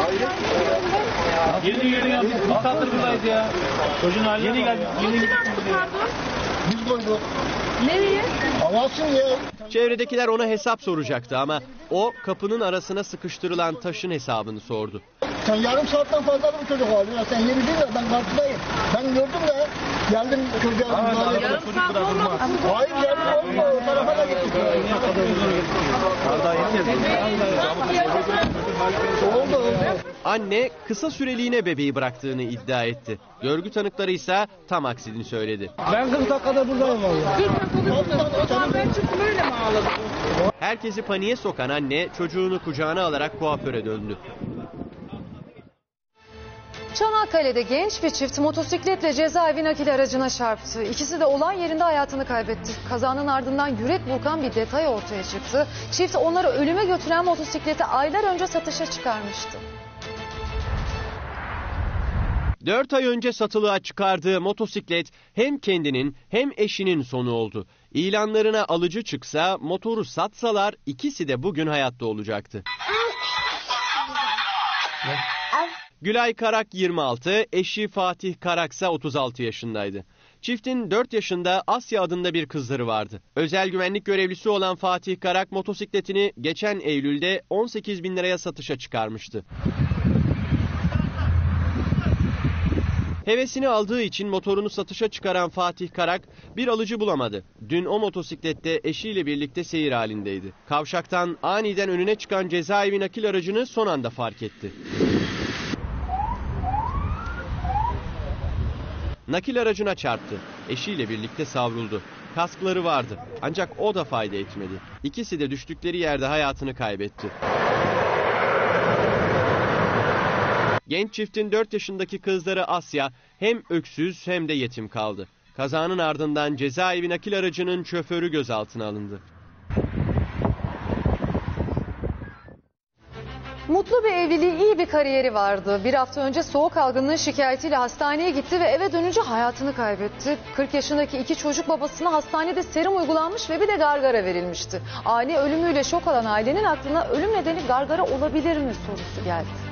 Yeni ya. Bir saattir buradayız ya. Çocuğun haline yeni geldik. Biz koyduk. Nereye? Havasın ya. Çevredekiler ona hesap soracaktı ama o kapının arasına sıkıştırılan taşın hesabını sordu. Sen yarım saatten fazla bir çocuk oldun ya. Sen yeni değil mi? Ben karşıdayım. Ben gördüm de geldim çocuğa. Yarım saat olmadı. Hayır yarım olma. O tarafa da gittik. Oldu. Anne kısa süreliğine bebeği bıraktığını iddia etti. Görgü tanıkları ise tam aksini söyledi. Ben 40 dakikada buradayım vallahi. Ben çıktım öyle mi ağladım? Herkesi paniğe sokan anne çocuğunu kucağına alarak kuaföre döndü. Çanakkale'de genç bir çift motosikletle cezaevi nakil aracına çarptı. İkisi de olay yerinde hayatını kaybetti. Kazanın ardından yürek burkan bir detay ortaya çıktı. Çift onları ölüme götüren motosikleti aylar önce satışa çıkarmıştı. 4 ay önce satılığa çıkardığı motosiklet hem kendinin hem eşinin sonu oldu. İlanlarına alıcı çıksa, motoru satsalar ikisi de bugün hayatta olacaktı. Gülay Karak 26, eşi Fatih Karaksa 36 yaşındaydı. Çiftin 4 yaşında Asya adında bir kızları vardı. Özel güvenlik görevlisi olan Fatih Karak motosikletini geçen Eylül'de 18 bin liraya satışa çıkarmıştı. Hevesini aldığı için motorunu satışa çıkaran Fatih Karak bir alıcı bulamadı. Dün o motosiklette eşiyle birlikte seyir halindeydi. Kavşaktan aniden önüne çıkan cezaevi nakil aracını son anda fark etti. Nakil aracına çarptı. Eşiyle birlikte savruldu. Kaskları vardı. Ancak o da fayda etmedi. İkisi de düştükleri yerde hayatını kaybetti. Genç çiftin 4 yaşındaki kızları Asya hem öksüz hem de yetim kaldı. Kazanın ardından cezaevi nakil aracının şoförü gözaltına alındı. Mutlu bir evliliği, iyi bir kariyeri vardı. Bir hafta önce soğuk algınlığı şikayetiyle hastaneye gitti ve eve dönünce hayatını kaybetti. 40 yaşındaki iki çocuk babasına hastanede serum uygulanmış ve bir de gargara verilmişti. Ani ölümüyle şok olan ailenin aklına ölüm nedeni gargara olabilir mi sorusu geldi.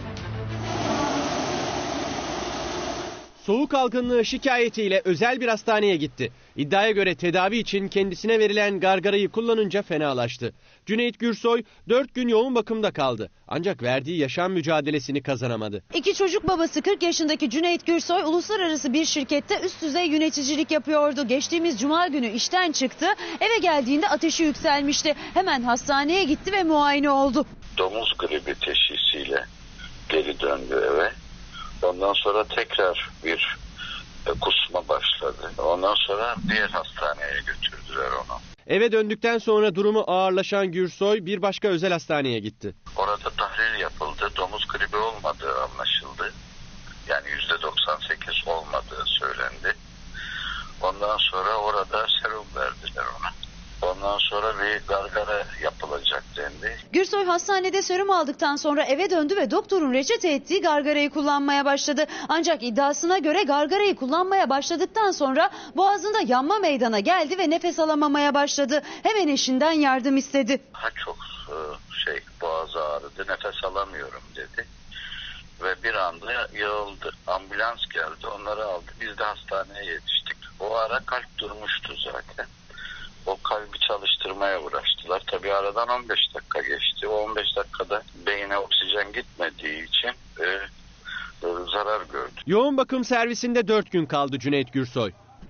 Soğuk algınlığı şikayetiyle özel bir hastaneye gitti. İddiaya göre tedavi için kendisine verilen gargarayı kullanınca fenalaştı. Cüneyt Gürsoy 4 gün yoğun bakımda kaldı. Ancak verdiği yaşam mücadelesini kazanamadı. İki çocuk babası 40 yaşındaki Cüneyt Gürsoy uluslararası bir şirkette üst düzey yöneticilik yapıyordu. Geçtiğimiz cuma günü işten çıktı. Eve geldiğinde ateşi yükselmişti. Hemen hastaneye gitti ve muayene oldu. Domuz gribi teşhisiyle geri döndü eve. Ondan sonra tekrar bir kusma başladı. Ondan sonra diğer hastaneye götürdüler onu. Eve döndükten sonra durumu ağırlaşan Gürsoy bir başka özel hastaneye gitti. Orada tahlil yapıldı. Domuz gribi olmadığı anlaşıldı. Yani %98 olmadığı söylendi. Ondan sonra orada serum verdiler ona. Ondan sonra bir gargara yapılacak dendi. Gürsoy hastanede serum aldıktan sonra eve döndü ve doktorun reçete ettiği gargarayı kullanmaya başladı. Ancak iddiasına göre gargarayı kullanmaya başladıktan sonra boğazında yanma meydana geldi ve nefes alamamaya başladı. Hemen eşinden yardım istedi. Çok boğazı ağrıdı, nefes alamıyorum dedi. Ve bir anda yığıldı. Ambulans geldi, onları aldı. Biz de hastaneye yetiştik. O ara kalp durmuştu zaten. O kalbi çalıştırmaya uğraştılar. Tabii aradan 15 dakika geçti. O 15 dakikada beyine oksijen gitmediği için zarar gördü. Yoğun bakım servisinde 4 gün kaldı Cüneyt Gürsoy.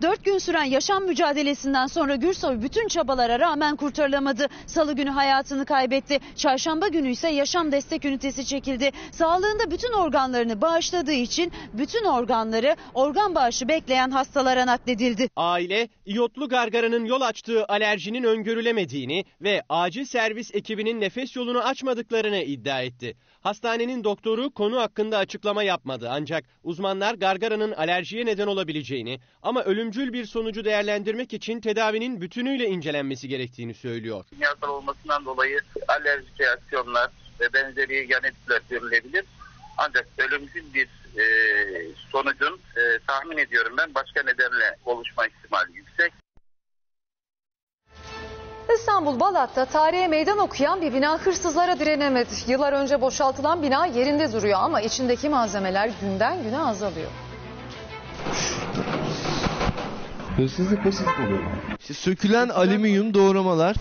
4 gün süren yaşam mücadelesinden sonra Gürsoy bütün çabalara rağmen kurtarılamadı. Salı günü hayatını kaybetti. Çarşamba günü ise yaşam destek ünitesi çekildi. Sağlığında bütün organlarını bağışladığı için bütün organları organ bağışı bekleyen hastalara nakledildi. Aile, iyotlu gargaranın yol açtığı alerjinin öngörülemediğini ve acil servis ekibinin nefes yolunu açmadıklarını iddia etti. Hastanenin doktoru konu hakkında açıklama yapmadı ancak uzmanlar gargaranın alerjiye neden olabileceğini ama ölümcül bir sonucu değerlendirmek için tedavinin bütünüyle incelenmesi gerektiğini söylüyor. Kimyasal olmasından dolayı alerjik reaksiyonlar ve benzeri yan etkiler görülebilir. Ancak ölümcül bir sonucun tahmin ediyorum ben başka nedenle oluşma ihtimali yüksek. İstanbul Balat'ta tarihe meydan okuyan bir bina hırsızlara direnemedi. Yıllar önce boşaltılan bina yerinde duruyor ama içindeki malzemeler günden güne azalıyor. Hırsızlık oluyor. Sökülen alüminyum doğramalar.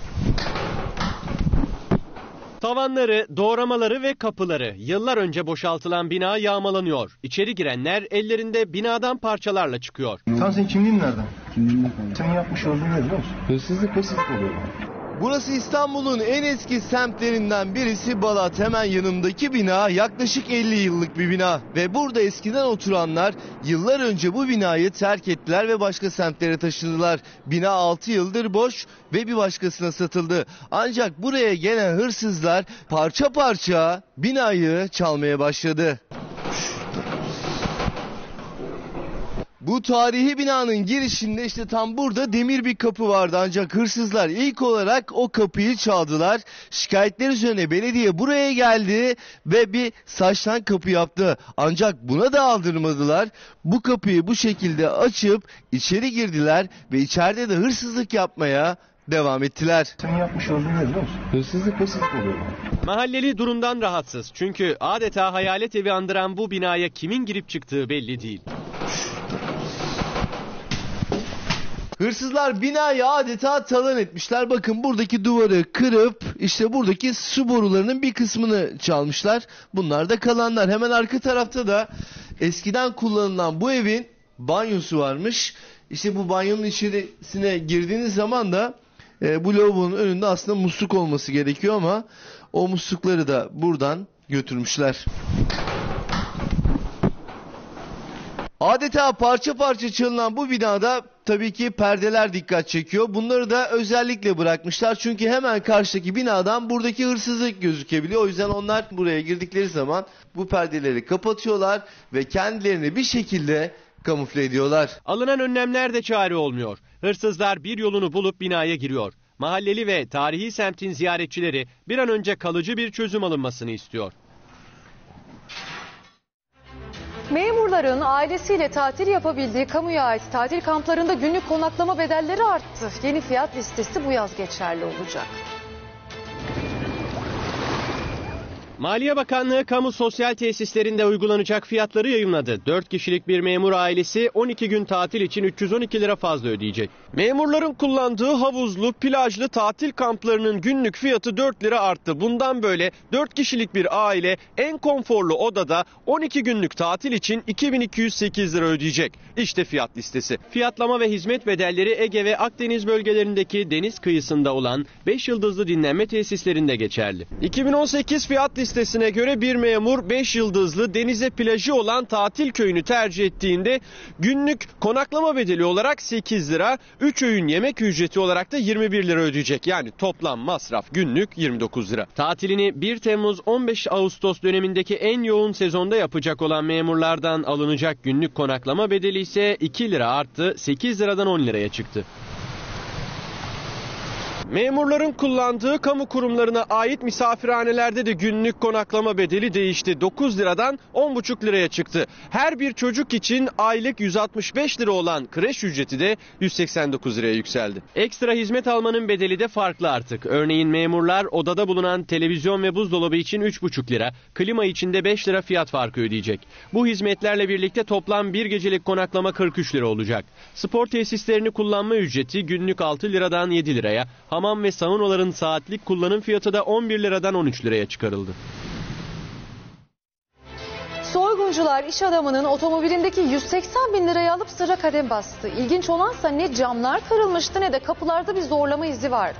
Tavanları, doğramaları ve kapıları yıllar önce boşaltılan bina yağmalanıyor. İçeri girenler ellerinde binadan parçalarla çıkıyor. Senin kimliğin nereden? Senin yapmış olduğun ne biliyor musun? Hırsızlık oluyor. Burası İstanbul'un en eski semtlerinden birisi Balat. Hemen yanımdaki bina yaklaşık 50 yıllık bir bina. Ve burada eskiden oturanlar yıllar önce bu binayı terk ettiler ve başka semtlere taşıdılar. Bina 6 yıldır boş ve bir başkasına satıldı. Ancak buraya gelen hırsızlar parça parça binayı çalmaya başladı. Bu tarihi binanın girişinde işte tam burada demir bir kapı vardı ancak hırsızlar ilk olarak o kapıyı çaldılar. Şikayetler üzerine belediye buraya geldi ve bir saçtan kapı yaptı. Ancak buna da aldırmadılar. Bu kapıyı bu şekilde açıp içeri girdiler ve içeride de hırsızlık yapmaya devam ettiler. Senin yapmış olduğun ne biliyor musun? Hırsızlık oluyor. Mahalleli durumdan rahatsız çünkü adeta hayalet evi andıran bu binaya kimin girip çıktığı belli değil. Hırsızlar binayı adeta talan etmişler. Bakın buradaki duvarı kırıp işte buradaki su borularının bir kısmını çalmışlar. Bunlar da kalanlar. Hemen arka tarafta da eskiden kullanılan bu evin banyosu varmış. İşte bu banyonun içerisine girdiğiniz zaman da bu lavabonun önünde aslında musluk olması gerekiyor ama o muslukları da buradan götürmüşler. Adeta parça parça çalınan bu binada tabii ki perdeler dikkat çekiyor. Bunları da özellikle bırakmışlar. Çünkü hemen karşıdaki binadan buradaki hırsızlık gözükebiliyor. O yüzden onlar buraya girdikleri zaman bu perdeleri kapatıyorlar ve kendilerini bir şekilde kamufle ediyorlar. Alınan önlemler de çare olmuyor. Hırsızlar bir yolunu bulup binaya giriyor. Mahalleli ve tarihi semtin ziyaretçileri bir an önce kalıcı bir çözüm alınmasını istiyor. Memurların ailesiyle tatil yapabildiği kamuya ait tatil kamplarında günlük konaklama bedelleri arttı. Yeni fiyat listesi bu yaz geçerli olacak. Maliye Bakanlığı kamu sosyal tesislerinde uygulanacak fiyatları yayımladı. 4 kişilik bir memur ailesi 12 gün tatil için 312 lira fazla ödeyecek. Memurların kullandığı havuzlu, plajlı tatil kamplarının günlük fiyatı 4 lira arttı. Bundan böyle 4 kişilik bir aile en konforlu odada 12 günlük tatil için 2208 lira ödeyecek. İşte fiyat listesi. Fiyatlama ve hizmet bedelleri Ege ve Akdeniz bölgelerindeki deniz kıyısında olan 5 yıldızlı dinlenme tesislerinde geçerli. 2018 fiyat listesine göre bir memur 5 yıldızlı denize plajı olan tatil köyünü tercih ettiğinde günlük konaklama bedeli olarak 8 lira, 3 öğün yemek ücreti olarak da 21 lira ödeyecek. Yani toplam masraf günlük 29 lira. Tatilini 1 Temmuz-15 Ağustos dönemindeki en yoğun sezonda yapacak olan memurlardan alınacak günlük konaklama bedeli ise 2 lira arttı, 8 liradan 10 liraya çıktı. Memurların kullandığı kamu kurumlarına ait misafirhanelerde de günlük konaklama bedeli değişti. 9 liradan 10,5 liraya çıktı. Her bir çocuk için aylık 165 lira olan kreş ücreti de 189 liraya yükseldi. Ekstra hizmet almanın bedeli de farklı artık. Örneğin memurlar odada bulunan televizyon ve buzdolabı için 3,5 lira, klima için de 5 lira fiyat farkı ödeyecek. Bu hizmetlerle birlikte toplam bir gecelik konaklama 43 lira olacak. Spor tesislerini kullanma ücreti günlük 6 liradan 7 liraya, hamam ve saunaların saatlik kullanım fiyatı da 11 liradan 13 liraya çıkarıldı. Soyguncular iş adamının otomobilindeki 180 bin lirayı alıp sıra kadem bastı. İlginç olansa ne camlar kırılmıştı ne de kapılarda bir zorlama izi vardı.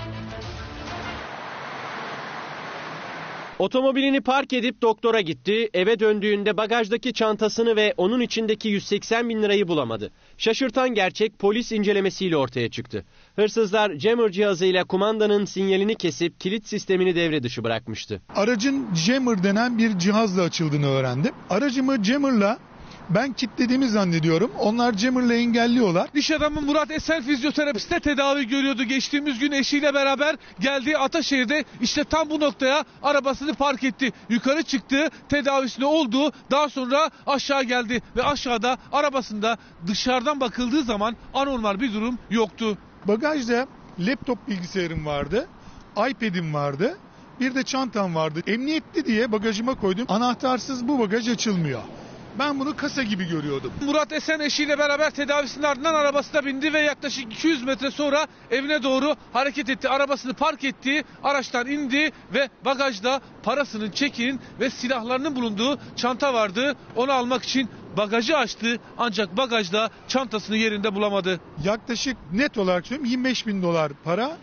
Otomobilini park edip doktora gitti. Eve döndüğünde bagajdaki çantasını ve onun içindeki 180 bin lirayı bulamadı. Şaşırtan gerçek polis incelemesiyle ortaya çıktı. Hırsızlar jammer cihazıyla kumandanın sinyalini kesip kilit sistemini devre dışı bırakmıştı. Aracın jammer denen bir cihazla açıldığını öğrendim. Aracımı jammerla ben kilitlediğimi zannediyorum. Onlar jammerla engelliyorlar. İş adamı Murat Esen fizyoterapiste tedavi görüyordu. Geçtiğimiz gün eşiyle beraber geldiği Ataşehir'de işte tam bu noktaya arabasını park etti. Yukarı çıktı, tedavisinde oldu. Daha sonra aşağı geldi ve aşağıda arabasında dışarıdan bakıldığı zaman anormal bir durum yoktu. Bagajda laptop bilgisayarım vardı, iPad'im vardı, bir de çantam vardı. Emniyetli diye bagajıma koydum. Anahtarsız bu bagaj açılmıyor. Ben bunu kasa gibi görüyordum. Murat Esen eşiyle beraber tedavisinin ardından arabasına bindi ve yaklaşık 200 metre sonra evine doğru hareket etti. Arabasını park etti, araçtan indi ve bagajda parasının, çekinin ve silahlarının bulunduğu çanta vardı. Onu almak için bagajı açtı ancak bagajda çantasını yerinde bulamadı. Yaklaşık net olarak söyleyeyim 25 bin dolar para,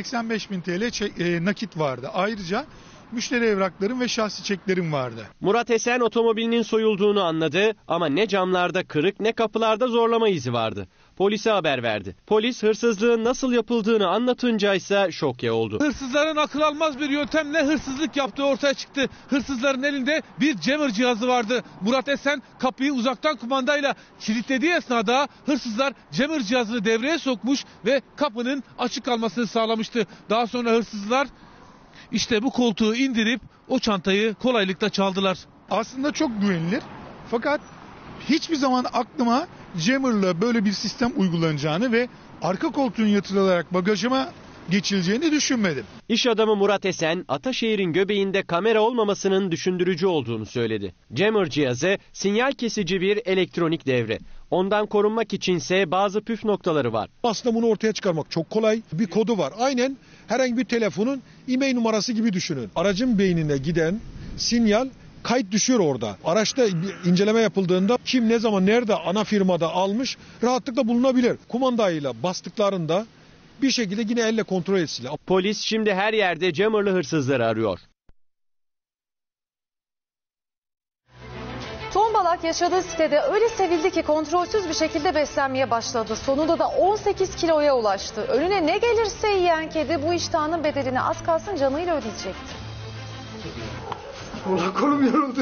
85 bin TL nakit vardı. Ayrıca müşteri evraklarım ve şahsi çeklerim vardı. Murat Esen otomobilinin soyulduğunu anladı ama ne camlarda kırık ne kapılarda zorlama izi vardı. Polise haber verdi. Polis hırsızlığın nasıl yapıldığını anlatınca ise şoke oldu. Hırsızların akıl almaz bir yöntemle hırsızlık yaptığı ortaya çıktı. Hırsızların elinde bir jammer cihazı vardı. Murat Esen kapıyı uzaktan kumandayla kilitlediği esnada hırsızlar jammer cihazını devreye sokmuş ve kapının açık kalmasını sağlamıştı. Daha sonra hırsızlar İşte bu koltuğu indirip o çantayı kolaylıkla çaldılar. Aslında çok güvenilir fakat hiçbir zaman aklıma jammer'la böyle bir sistem uygulanacağını ve arka koltuğun yatırılarak bagajıma geçileceğini düşünmedim. İş adamı Murat Esen, Ataşehir'in göbeğinde kamera olmamasının düşündürücü olduğunu söyledi. Jammer cihazı sinyal kesici bir elektronik devre. Ondan korunmak içinse bazı püf noktaları var. Aslında bunu ortaya çıkarmak çok kolay. Bir kodu var. Aynen herhangi bir telefonun e-mail numarası gibi düşünün. Aracın beynine giden sinyal kayıt düşüyor orada. Araçta inceleme yapıldığında kim ne zaman nerede ana firmada almış rahatlıkla bulunabilir. Kumandayla bastıklarında bir şekilde yine elle kontrol etsinler. Polis şimdi her yerde jammerlı hırsızları arıyor. Tombalak yaşadığı sitede öyle sevildi ki kontrolsüz bir şekilde beslenmeye başladı. Sonunda da 18 kiloya ulaştı. Önüne ne gelirse yiyen kedi bu iştahının bedelini az kalsın canıyla ödeyecekti. Allah kolum yoruldu.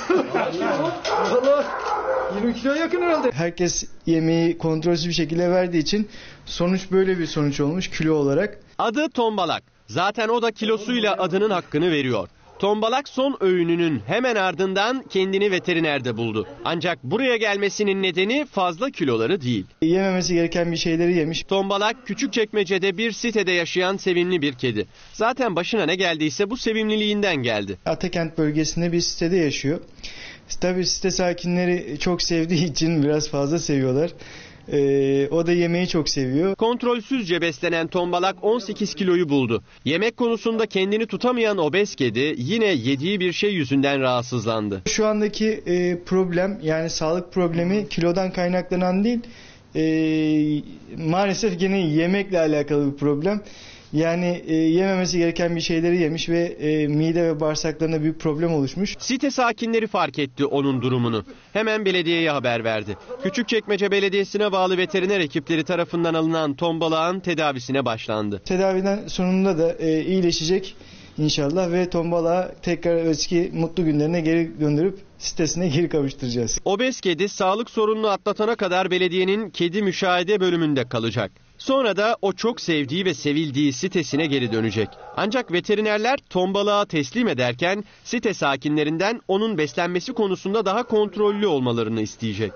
Valla 20 kiloya yakın herhalde. Herkes yemeği kontrolsüz bir şekilde verdiği için sonuç böyle bir sonuç olmuş kilo olarak. Adı Tombalak. Zaten o da kilosuyla adının hakkını veriyor. Tombalak son öğününün hemen ardından kendini veterinerde buldu. Ancak buraya gelmesinin nedeni fazla kiloları değil. Yememesi gereken bir şeyleri yemiş. Tombalak Küçükçekmece'de bir sitede yaşayan sevimli bir kedi. Zaten başına ne geldiyse bu sevimliliğinden geldi. Atakent bölgesinde bir sitede yaşıyor. Tabii site sakinleri çok sevdiği için biraz fazla seviyorlar. O da yemeği çok seviyor. Kontrolsüzce beslenen Tombalak 18 kiloyu buldu. Yemek konusunda kendini tutamayan obez kedi yine yediği bir şey yüzünden rahatsızlandı. Şu andaki problem, yani sağlık problemi kilodan kaynaklanan değil, maalesef gene yemekle alakalı bir problem. Yani yememesi gereken bir şeyleri yemiş ve mide ve bağırsaklarına büyük problem oluşmuş. Site sakinleri fark etti onun durumunu. Hemen belediyeye haber verdi. Küçükçekmece Belediyesi'ne bağlı veteriner ekipleri tarafından alınan tombalağın tedavisine başlandı. Tedaviden sonunda da iyileşecek inşallah ve tombalağı tekrar eski mutlu günlerine geri döndürüp sitesine geri kavuşturacağız. Obez kedi sağlık sorununu atlatana kadar belediyenin kedi müşahede bölümünde kalacak. Sonra da o çok sevdiği ve sevildiği sitesine geri dönecek. Ancak veterinerler tombalağı teslim ederken site sakinlerinden onun beslenmesi konusunda daha kontrollü olmalarını isteyecek.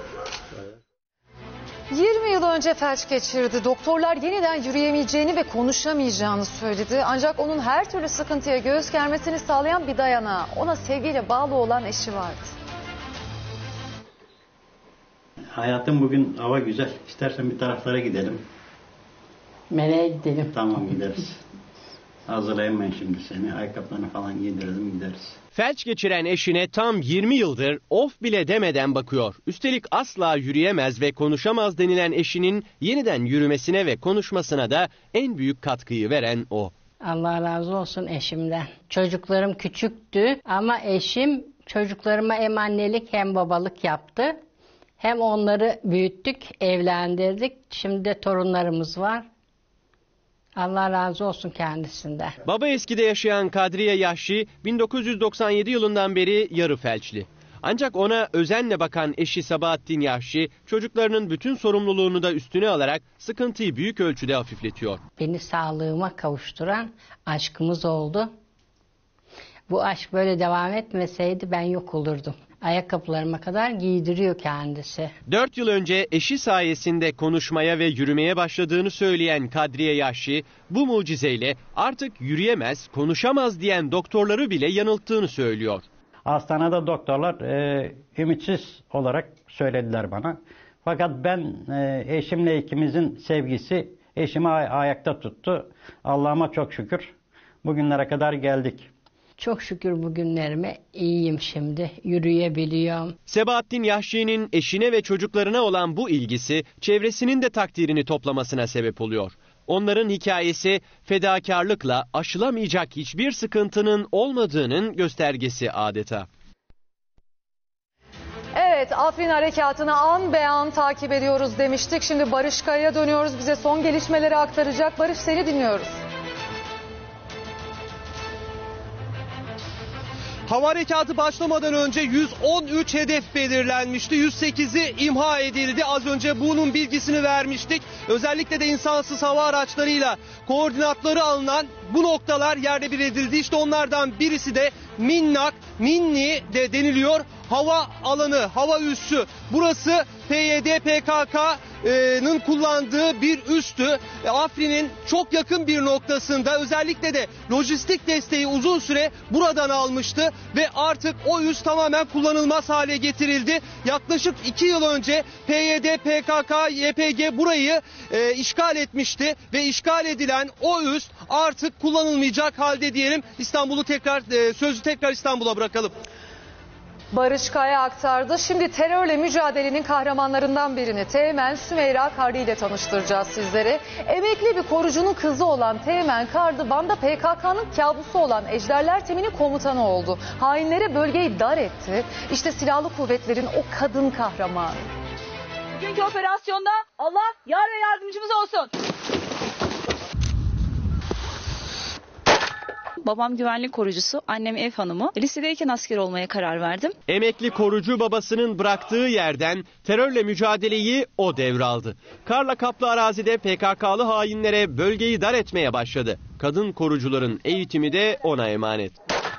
20 yıl önce felç geçirdi. Doktorlar yeniden yürüyemeyeceğini ve konuşamayacağını söyledi. Ancak onun her türlü sıkıntıya göğüs germesini sağlayan bir dayanağı, ona sevgiyle bağlı olan eşi vardı. Hayatım, bugün hava güzel. İstersen bir taraflara gidelim. Nereye gidelim? Tamam, gideriz. Hazırlayayım ben şimdi seni. Ayakkabılarını falan giydirelim, gideriz. Felç geçiren eşine tam 20 yıldır of bile demeden bakıyor. Üstelik asla yürüyemez ve konuşamaz denilen eşinin yeniden yürümesine ve konuşmasına da en büyük katkıyı veren o. Allah razı olsun eşimden. Çocuklarım küçüktü ama eşim çocuklarıma hem annelik hem babalık yaptı. Hem onları büyüttük, evlendirdik. Şimdi de torunlarımız var. Allah razı olsun kendisinden. Baba Eski'de yaşayan Kadriye Yahşi 1997 yılından beri yarı felçli. Ancak ona özenle bakan eşi Sabahattin Yahşi çocuklarının bütün sorumluluğunu da üstüne alarak sıkıntıyı büyük ölçüde hafifletiyor. Beni sağlığıma kavuşturan aşkımız oldu. Bu aşk böyle devam etmeseydi ben yok olurdum. Ayakkabılarıma kadar giydiriyor kendisi. 4 yıl önce eşi sayesinde konuşmaya ve yürümeye başladığını söyleyen Kadriye Yahşi bu mucizeyle artık yürüyemez, konuşamaz diyen doktorları bile yanılttığını söylüyor. Hastanede doktorlar ümitsiz olarak söylediler bana. Fakat ben eşimle ikimizin sevgisi eşimi ayakta tuttu. Allah'ıma çok şükür bugünlere kadar geldik. Çok şükür bugünlerime iyiyim şimdi, yürüyebiliyorum. Sabahattin Yahşi'nin eşine ve çocuklarına olan bu ilgisi çevresinin de takdirini toplamasına sebep oluyor. Onların hikayesi fedakarlıkla aşılamayacak hiçbir sıkıntının olmadığının göstergesi adeta. Evet, Afrin harekatını an be an takip ediyoruz demiştik. Şimdi Barış Kaya'ya dönüyoruz. Bize son gelişmeleri aktaracak. Barış, seni dinliyoruz. Hava harekatı başlamadan önce 113 hedef belirlenmişti. 108'i imha edildi. Az önce bunun bilgisini vermiştik. Özellikle de insansız hava araçlarıyla koordinatları alınan bu noktalar yerle bir edildi. İşte onlardan birisi de Minnak, Minni de deniliyor. Hava alanı, hava üssü. Burası PYD, PKK'nın kullandığı bir üstü. Afrin'in çok yakın bir noktasında, özellikle de lojistik desteği uzun süre buradan almıştı ve artık o üs tamamen kullanılmaz hale getirildi. Yaklaşık 2 yıl önce PYD, PKK, YPG burayı işgal etmişti ve işgal edilen o üs artık kullanılmayacak halde diyelim. Sözü tekrar İstanbul'a bırakalım. Barış Kaya aktardı. Şimdi terörle mücadelenin kahramanlarından birini Teğmen Sümeyra Kardı ile tanıştıracağız sizlere. Emekli bir korucunun kızı olan Teğmen Kardı, Van'da PKK'nın kabusu olan Ejderler Timi'nin komutanı oldu. Hainlere bölgeyi dar etti. İşte silahlı kuvvetlerin o kadın kahramanı. Bugünkü operasyonda Allah yar ve yardımcımız olsun. Babam güvenlik korucusu, annem ev hanımı. Lisedeyken asker olmaya karar verdim. Emekli korucu babasının bıraktığı yerden terörle mücadeleyi o devraldı. Karla kaplı arazide PKK'lı hainlere bölgeyi dar etmeye başladı. Kadın korucuların eğitimi de ona emanet.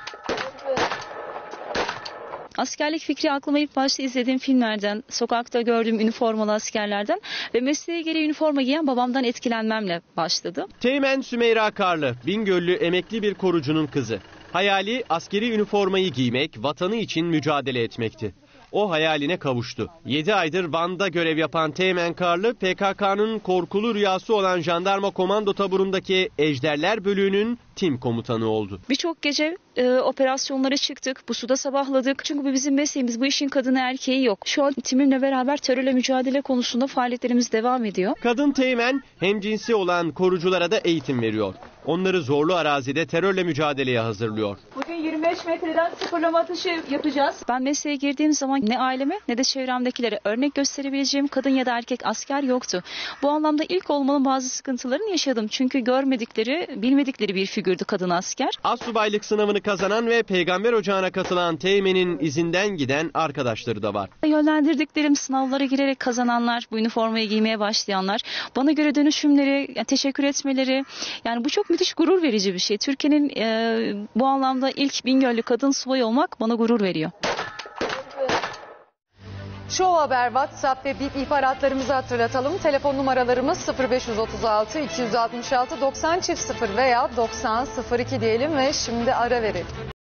Askerlik fikri aklıma ilk başta izlediğim filmlerden, sokakta gördüğüm üniformalı askerlerden ve mesleğe gereği üniforma giyen babamdan etkilenmemle başladı. Teğmen Sümeyra Karlı, Bingöllü emekli bir korucunun kızı. Hayali askeri üniformayı giymek, vatanı için mücadele etmekti. O hayaline kavuştu. 7 aydır Van'da görev yapan Teğmen Karlı, PKK'nın korkulu rüyası olan jandarma komando taburundaki Ejderler Bölüğü'nün tim komutanı oldu. Birçok gece operasyonlara çıktık, bu suda sabahladık. Çünkü bu bizim mesleğimiz, bu işin kadını erkeği yok. Şu an timimle beraber terörle mücadele konusunda faaliyetlerimiz devam ediyor. Kadın Teğmen hemcinsi olan koruculara da eğitim veriyor. Onları zorlu arazide terörle mücadeleye hazırlıyor. Bugün 25 metreden sıfırlama atışı yapacağız. Ben mesleğe girdiğim zaman ne aileme ne de çevremdekilere örnek gösterebileceğim kadın ya da erkek asker yoktu. Bu anlamda ilk olmanın bazı sıkıntılarını yaşadım. Çünkü görmedikleri, bilmedikleri bir figürdü kadın asker. Astsubaylık sınavını kazanan ve Peygamber Ocağı'na katılan Teğmen'in izinden giden arkadaşları da var. Yönlendirdiklerim, sınavlara girerek kazananlar, bu üniformayı giymeye başlayanlar, bana göre dönüşümleri, teşekkür etmeleri, yani bu çok müthiş gurur verici bir şey. Türkiye'nin bu anlamda ilk Bingöllü kadın subay olmak bana gurur veriyor. Show Haber WhatsApp ve BIP ihbaratlarımızı hatırlatalım. Telefon numaralarımız 0536 266 90 0 veya 90 02 diyelim ve şimdi ara verelim.